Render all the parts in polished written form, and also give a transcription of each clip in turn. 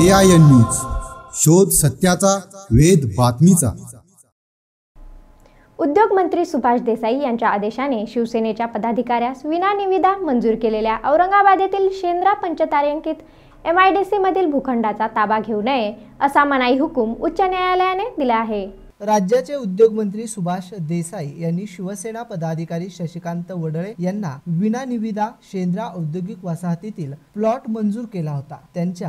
AIN news, शोध सत्याचा, वेध बातमीचा। उद्योग मंत्री सुभाष देसाई यांच्या आदेशाने शिवसेनेच्या पदाधिकाऱ्यास विनानिविदा मंजूर केलेल्या औरंगाबाद येथील शेंद्रा पंचतारांकित MIDC मधील भूखंडाचा ताबा घेऊ नये असा मनाई हुकूम उच्च न्यायालयाने दिला आहे। राज्याचे उद्योग मंत्री सुभाष देसाई यांनी शिवसेना पदाधिकारी शशिकांत वडळे यांना विनानिविदा शेंद्रा औद्योगिक वसाहतीतील प्लॉट मंजूर केला होता। त्यांच्या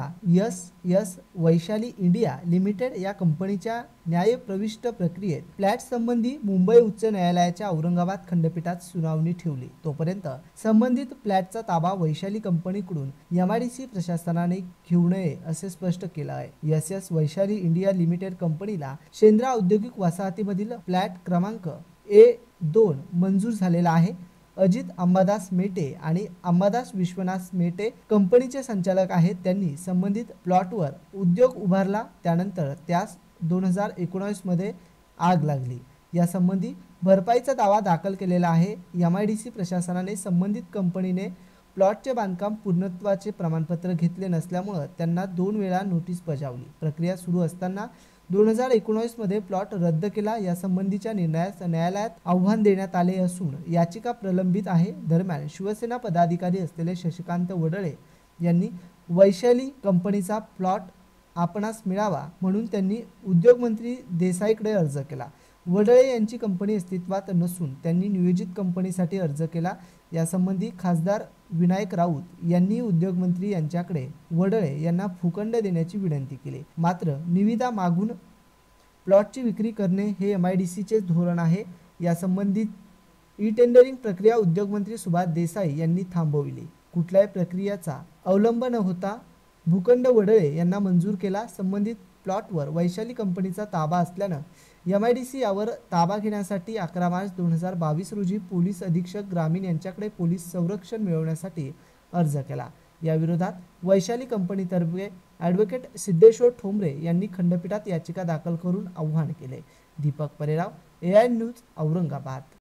यस वैशाली इंडिया लिमिटेड या कंपनीच्या न्यायप्रविष्ट प्रक्रियेत फ्लॅट संबंधी मुंबई उच्च न्यायालयाच्या औरंगाबाद खंडपीठात सुनावणी ठेवली। तोपर्यंत संबंधित फ्लॅटचा ताबा वैशाली कंपनीकडून MIDC प्रशासनाने घेऊ नये असे स्पष्ट केलं आहे। यस वैशाली इंडिया लिमिटेड कंपनीला शेंद्रा औद्योगिक वसाहतीमधील फ्लॅट क्रमांक A2 मंजूर झालेला आहे। अजित अंबादास मेटे आणि अंबादास विश्वनाथ मेटे कंपनीचे संचालक आहेत। त्यांनी संबंधित प्लॉटवर उद्योग उभारला, त्यानंतर त्यास 2019 मध्ये आग लागली। या संबंधी भरपाईचा दावा दाखल केलेला आहे। MIDC प्रशासनाने संबंधित कंपनीने प्लॉटचे बांधकाम पूर्णत्वाचे प्रमाणपत्र घेतले नसल्यामुळे त्यांना 2 वेळा नोटीस बजावली। प्रक्रिया सुरू असताना 2019 मध्ये प्लॉट रद्द केला। या संबंधीच्या निर्णयास न्यायालयात आव्हान देण्यात आले असून याचिका प्रलंबित आहे। दरम्यान शिवसेना पदाधिकारी असलेले शशिकांत वडळे यांनी वैशाली कंपनीचा प्लॉट आपणास मिळावा म्हणून त्यांनी उद्योगमंत्री देसाईकडे अर्ज केला। वडळे यांची कंपनी अस्तित्वात नसून त्यांनी नियोजित कंपनीसाठी अर्ज केला। यासंबंधी खासदार विनायक राऊत यांनी उद्योगमंत्री यांच्याकडे वडळे यांना भूखंड देण्याची विनंती केली। मात्र निविदा मागून प्लॉटची विक्री करणे हे MIDCचे धोरण आहे। यासंबंधित टेंडरिंग प्रक्रिया उद्योगमंत्री सुभाष देसाई यांनी थांबवली। कुठल्याही प्रक्रियेचा अवलंब न होता भूखंड वडळे यांना मंजूर केला। संबंधित प्लॉटवर वैशाली कंपनीचा ताबा असल्यानं MIDC यावर ताबा घेण्यासाठी 11 मार्च 2022 रोजी पोलीस अधीक्षक ग्रामीण यांच्याकडे पोलीस संरक्षण मिळवण्यासाठी अर्ज केला। या विरोधात वैशाली कंपनीतर्फे ॲडव्होकेट सिद्धेश्वर ठोंबरे यांनी खंडपीठात याचिका दाखल करून आव्हान केले। Deepak Parerao, AIN news, Aurangabad.